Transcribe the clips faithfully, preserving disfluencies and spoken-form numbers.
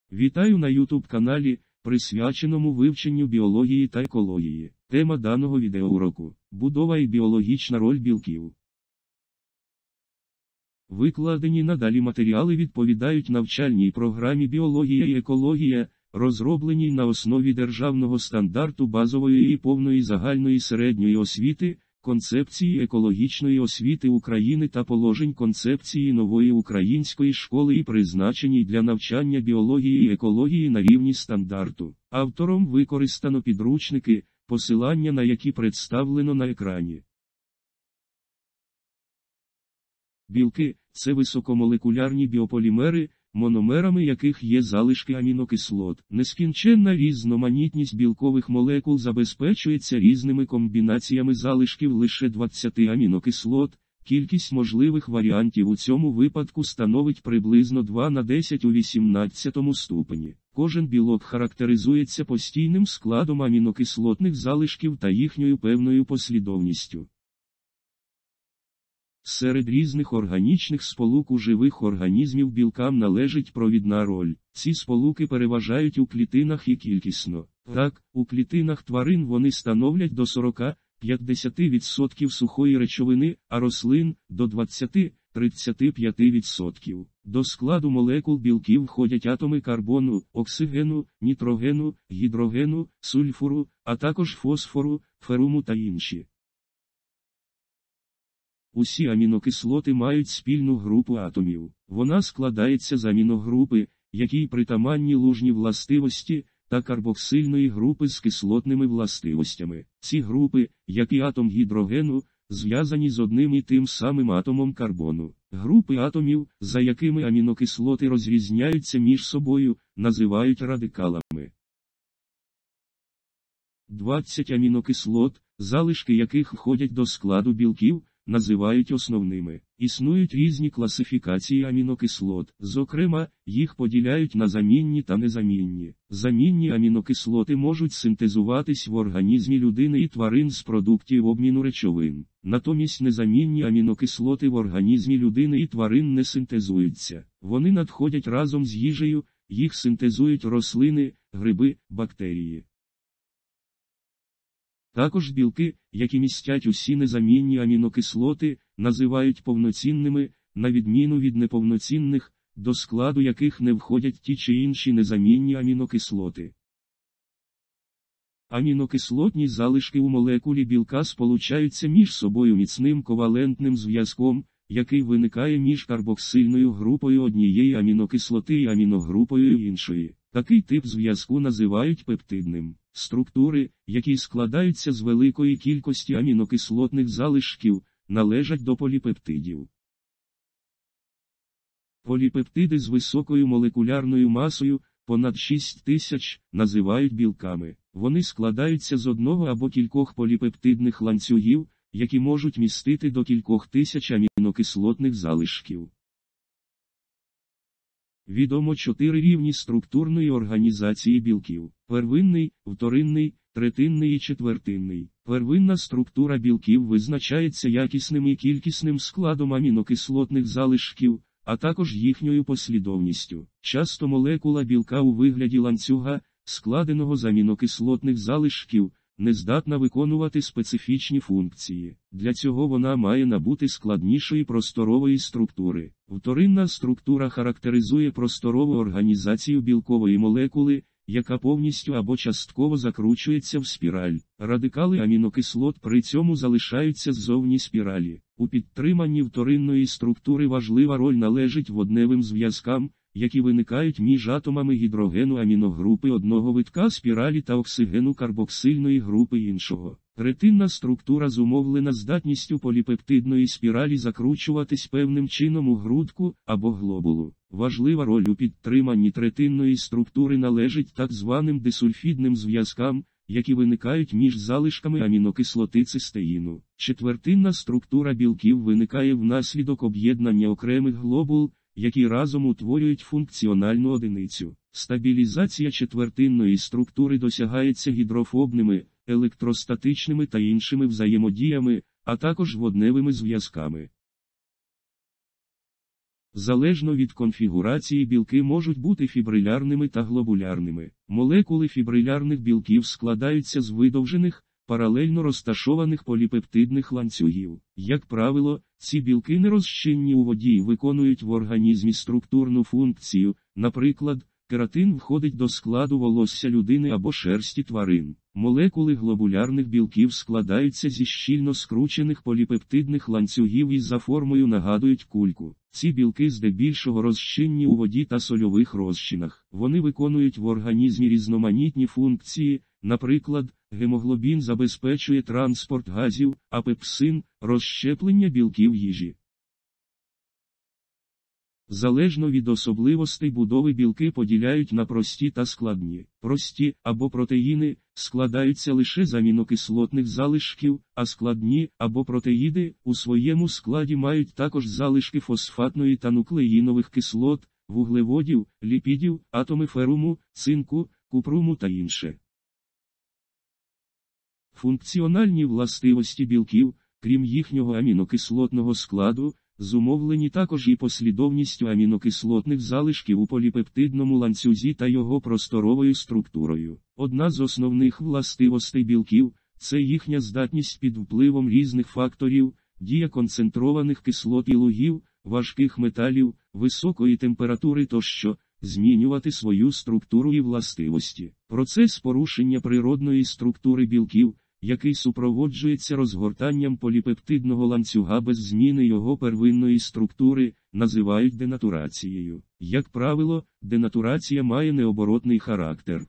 Вітаю на ютуб-каналі, присвяченому вивченню біології та екології. Тема даного відеоуроку – будова і біологічна роль білків. Викладені надалі матеріали відповідають навчальній програмі «Біологія і екологія», розробленій на основі державного стандарту базової і повної загальної середньої освіти, концепції екологічної освіти України та положень концепції нової української школи і призначеній для навчання біології і екології на рівні стандарту. Автором використано підручники, посилання на які представлено на екрані. Білки – це високомолекулярні біополімери, мономерами яких є залишки амінокислот. Нескінченна різноманітність білкових молекул забезпечується різними комбінаціями залишків лише двадцяти амінокислот. Кількість можливих варіантів у цьому випадку становить приблизно два на десять у вісімнадцятому ступені. Кожен білок характеризується постійним складом амінокислотних залишків та їхньою певною послідовністю. Серед різних органічних сполук у живих організмів білкам належить провідна роль. Ці сполуки переважають у клітинах і кількісно. Так, у клітинах тварин вони становлять до сорока-п'ятдесят відсотків сухої речовини, а рослин – до двадцяти-тридцяти п'яти відсотків. До складу молекул білків входять атоми карбону, оксигену, нітрогену, гідрогену, сульфуру, а також фосфору, феруму та інші. Усі амінокислоти мають спільну групу атомів. Вона складається з аміногрупи, якій притаманні лужні властивості, та карбоксильної групи з кислотними властивостями. Ці групи, як і атом гідрогену, зв'язані з одним і тим самим атомом карбону. Групи атомів, за якими амінокислоти розрізняються між собою, називають радикалами. двадцять амінокислот, залишки яких входять до складу білків, називають основними. Існують різні класифікації амінокислот, зокрема, їх поділяють на замінні та незамінні. Замінні амінокислоти можуть синтезуватись в організмі людини і тварин з продуктів обміну речовин. Натомість незамінні амінокислоти в організмі людини і тварин не синтезуються. Вони надходять разом з їжею, їх синтезують рослини, гриби, бактерії. Також білки, які містять усі незамінні амінокислоти, називають повноцінними, на відміну від неповноцінних, до складу яких не входять ті чи інші незамінні амінокислоти. Амінокислотні залишки у молекулі білка сполучаються між собою міцним ковалентним зв'язком, який виникає між карбоксильною групою однієї амінокислоти і аміногрупою іншої. Такий тип зв'язку називають пептидним. Структури, які складаються з великої кількості амінокислотних залишків, належать до поліпептидів. Поліпептиди з високою молекулярною масою, понад шість тисяч, називають білками. Вони складаються з одного або кількох поліпептидних ланцюгів, які можуть містити до кількох тисяч амінокислотних залишків. Відомо чотири рівні структурної організації білків: первинний, вторинний, третинний і четвертинний. Первинна структура білків визначається якісним і кількісним складом амінокислотних залишків, а також їхньою послідовністю. Часто молекула білка у вигляді ланцюга, складеного з амінокислотних залишків, не здатна виконувати специфічні функції. Для цього вона має набути складнішої просторової структури. Вторинна структура характеризує просторову організацію білкової молекули, яка повністю або частково закручується в спіраль. Радикали амінокислот при цьому залишаються ззовні спіралі. У підтриманні вторинної структури важлива роль належить водневим зв'язкам, які виникають між атомами гідрогену аміногрупи одного витка спіралі та оксигену карбоксильної групи іншого. Третинна структура зумовлена здатністю поліпептидної спіралі закручуватись певним чином у грудку або глобулу. Важлива роль у підтриманні третинної структури належить так званим дисульфідним зв'язкам, які виникають між залишками амінокислоти цистеїну. Четвертинна структура білків виникає внаслідок об'єднання окремих глобул, які разом утворюють функціональну одиницю. Стабілізація четвертинної структури досягається гідрофобними, електростатичними та іншими взаємодіями, а також водневими зв'язками. Залежно від конфігурації білки можуть бути фібрилярними та глобулярними. Молекули фібрилярних білків складаються з видовжених, паралельно розташованих поліпептидних ланцюгів. Як правило, ці білки нерозчинні у воді і виконують в організмі структурну функцію, наприклад, кератин входить до складу волосся людини або шерсті тварин. Молекули глобулярних білків складаються зі щільно скручених поліпептидних ланцюгів і за формою нагадують кульку. Ці білки здебільшого розчинні у воді та сольових розчинах. Вони виконують в організмі різноманітні функції, наприклад, гемоглобін забезпечує транспорт газів, а пепсин – розщеплення білків їжі. Залежно від особливостей будови білки поділяють на прості та складні. Прості, або протеїни, складаються лише з амінокислотних залишків, а складні, або протеїди, у своєму складі мають також залишки фосфатної та нуклеїнових кислот, вуглеводів, ліпідів, атоми феруму, цинку, купруму та інше. Функціональні властивості білків, крім їхнього амінокислотного складу, зумовлені також і послідовністю амінокислотних залишків у поліпептидному ланцюзі та його просторовою структурою. Одна з основних властивостей білків – це їхня здатність під впливом різних факторів, дія концентрованих кислот і лугів, важких металів, високої температури тощо, змінювати свою структуру і властивості. Процес порушення природної структури білків, який супроводжується розгортанням поліпептидного ланцюга без зміни його первинної структури, називають денатурацією. Як правило, денатурація має необоротний характер.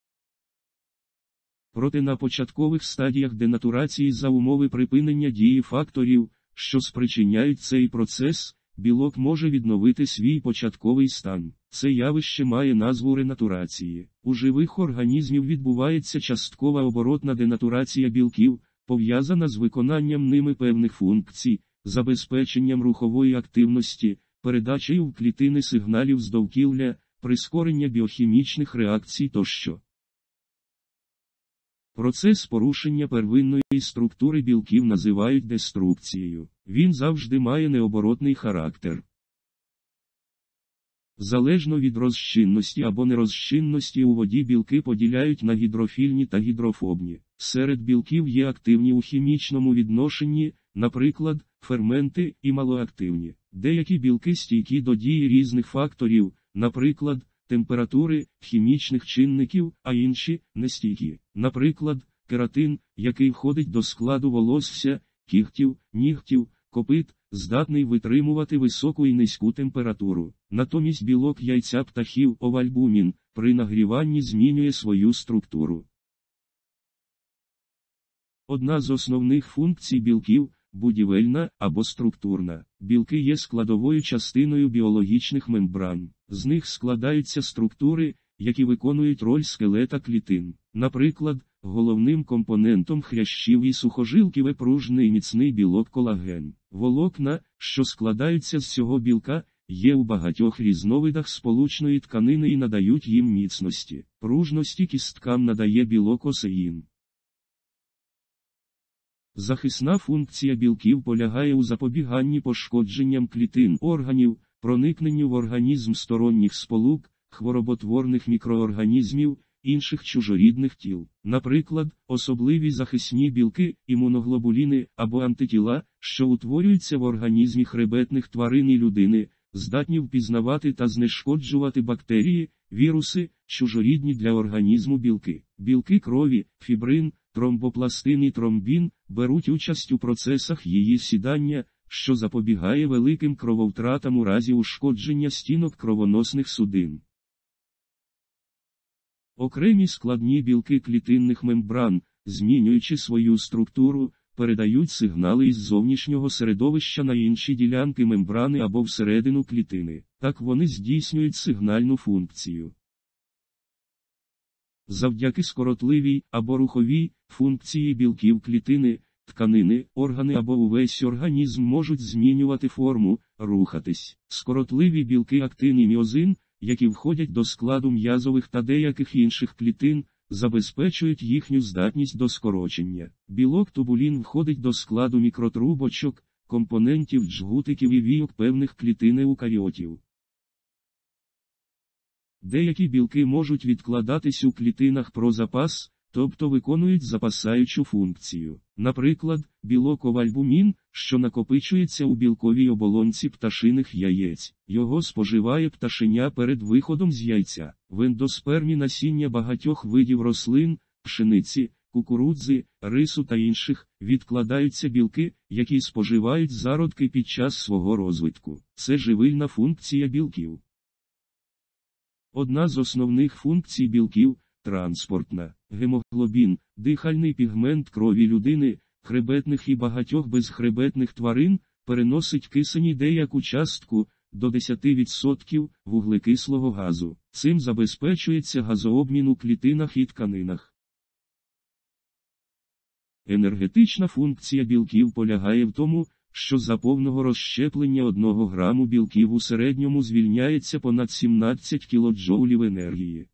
Проте на початкових стадіях денатурації за умови припинення дії факторів, що спричиняють цей процес, білок може відновити свій початковий стан. Це явище має назву ренатурації. У живих організмів відбувається часткова оборотна денатурація білків, пов'язана з виконанням ними певних функцій, забезпеченням рухової активності, передачею в клітини сигналів з довкілля, прискорення біохімічних реакцій тощо. Процес порушення первинної структури білків називають деструкцією. Він завжди має необоротний характер. Залежно від розчинності або нерозчинності у воді білки поділяють на гідрофільні та гідрофобні. Серед білків є активні у хімічному відношенні, наприклад, ферменти, і малоактивні. Деякі білки стійкі до дії різних факторів, наприклад, температури, хімічних чинників, а інші – нестійкі. Наприклад, кератин, який входить до складу волосся, кігтів, нігтів, копит, здатний витримувати високу і низьку температуру. Натомість білок яйця птахів овальбумін при нагріванні змінює свою структуру. Одна з основних функцій білків – будівельна або структурна. Білки є складовою частиною біологічних мембран. З них складаються структури, які виконують роль скелета клітин. Наприклад, головним компонентом хрящів і сухожилків є пружний і міцний білок колаген. Волокна, що складаються з цього білка, є у багатьох різновидах сполучної тканини і надають їм міцності. Пружності кісткам надає білок осеїн. Захисна функція білків полягає у запобіганні пошкодженням клітин органів, проникненню в організм сторонніх сполук, хвороботворних мікроорганізмів, інших чужорідних тіл. Наприклад, особливі захисні білки, імуноглобуліни або антитіла, що утворюються в організмі хребетних тварин і людини, здатні впізнавати та знешкоджувати бактерії, віруси, чужорідні для організму білки. Білки крові, фібрин, тромбопластин і тромбін беруть участь у процесах її сідання, що запобігає великим крововтратам у разі ушкодження стінок кровоносних судин. Окремі складні білки клітинних мембран, змінюючи свою структуру, передають сигнали із зовнішнього середовища на інші ділянки мембрани або всередину клітини. Так вони здійснюють сигнальну функцію. Завдяки скоротливій або руховій функції білків клітини, тканини, органи або увесь організм можуть змінювати форму, рухатись. Скоротливі білки актин і міозин, які входять до складу м'язових та деяких інших клітин, забезпечують їхню здатність до скорочення. Білок тубулін входить до складу мікротрубочок, компонентів джгутиків і війок певних клітин еукаріотів. Деякі білки можуть відкладатись у клітинах про запас, тобто виконують запасаючу функцію. Наприклад, білок овальбумін, що накопичується у білковій оболонці пташиних яєць. Його споживає пташеня перед виходом з яйця. В ендоспермі насіння багатьох видів рослин, пшениці, кукурудзи, рису та інших, відкладаються білки, які споживають зародки під час свого розвитку. Це живильна функція білків. Одна з основних функцій білків – транспортна. Гемоглобін – дихальний пігмент крові людини, хребетних і багатьох безхребетних тварин, переносить кисень і деяку частку, до десять відсотків, вуглекислого газу. Цим забезпечується газообмін у клітинах і тканинах. Енергетична функція білків полягає в тому, що за повного розщеплення одного граму білків у середньому звільняється понад сімнадцять кілоджоулів енергії.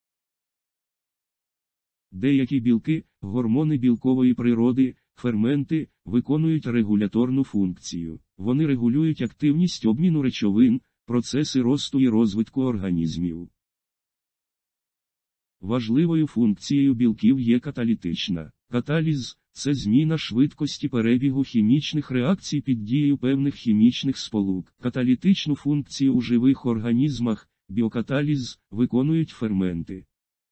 Деякі білки, гормони білкової природи, ферменти, виконують регуляторну функцію. Вони регулюють активність обміну речовин, процеси росту і розвитку організмів. Важливою функцією білків є каталітична. Каталіз – це зміна швидкості перебігу хімічних реакцій під дією певних хімічних сполук. Каталітичну функцію у живих організмах, біокаталіз, виконують ферменти.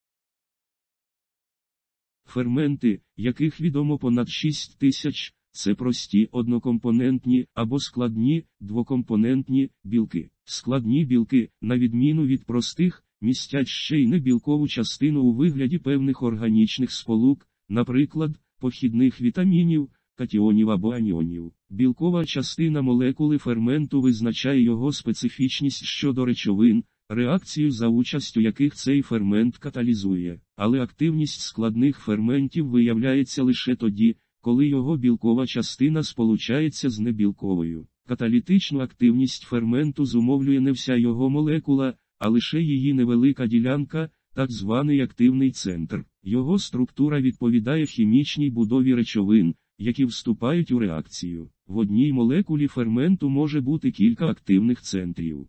Ферменти, яких відомо понад шість тисяч, це прості однокомпонентні або складні двокомпонентні білки. Складні білки, на відміну від простих, містять ще й небілкову частину у вигляді певних органічних сполук, наприклад, похідних вітамінів, катіонів або аніонів. Білкова частина молекули ферменту визначає його специфічність щодо речовин, реакцію за участю яких цей фермент каталізує. Але активність складних ферментів виявляється лише тоді, коли його білкова частина сполучається з небілковою. Каталітичну активність ферменту зумовлює не вся його молекула, а лише її невелика ділянка, так званий активний центр. Його структура відповідає хімічній будові речовин, які вступають у реакцію. В одній молекулі ферменту може бути кілька активних центрів.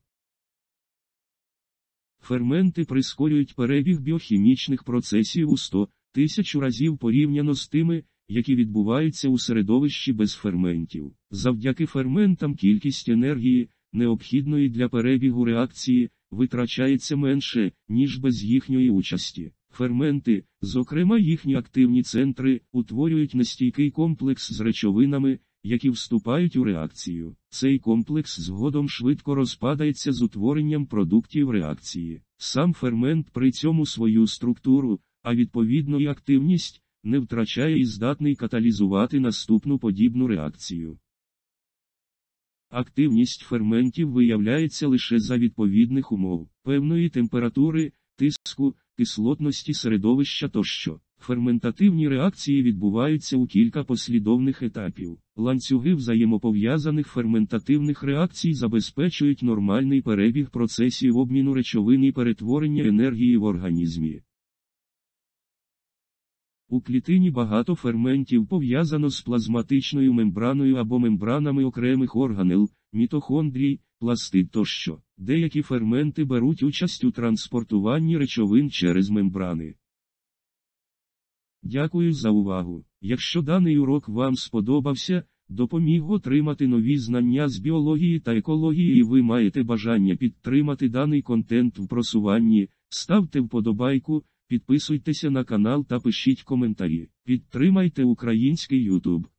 Ферменти прискорюють перебіг біохімічних процесів у сто тисяч разів порівняно з тими, які відбуваються у середовищі без ферментів. Завдяки ферментам кількість енергії, необхідної для перебігу реакції, витрачається менше, ніж без їхньої участі. Ферменти, зокрема їхні активні центри, утворюють нестійкий комплекс з речовинами, які вступають у реакцію. Цей комплекс згодом швидко розпадається з утворенням продуктів реакції. Сам фермент при цьому свою структуру, а відповідно і активність, не втрачає і здатний каталізувати наступну подібну реакцію. Активність ферментів виявляється лише за відповідних умов, певної температури, тиску, кислотності середовища тощо. Ферментативні реакції відбуваються у кілька послідовних етапів. Ланцюги взаємопов'язаних ферментативних реакцій забезпечують нормальний перебіг процесів обміну речовин і перетворення енергії в організмі. У клітині багато ферментів пов'язано з плазматичною мембраною або мембранами окремих органел, мітохондрій, пластид тощо. Деякі ферменти беруть участь у транспортуванні речовин через мембрани. Дякую за увагу. Якщо даний урок вам сподобався, допоміг отримати нові знання з біології та екології і ви маєте бажання підтримати даний контент в просуванні, ставте вподобайку, підписуйтеся на канал та пишіть коментарі. Підтримайте український YouTube.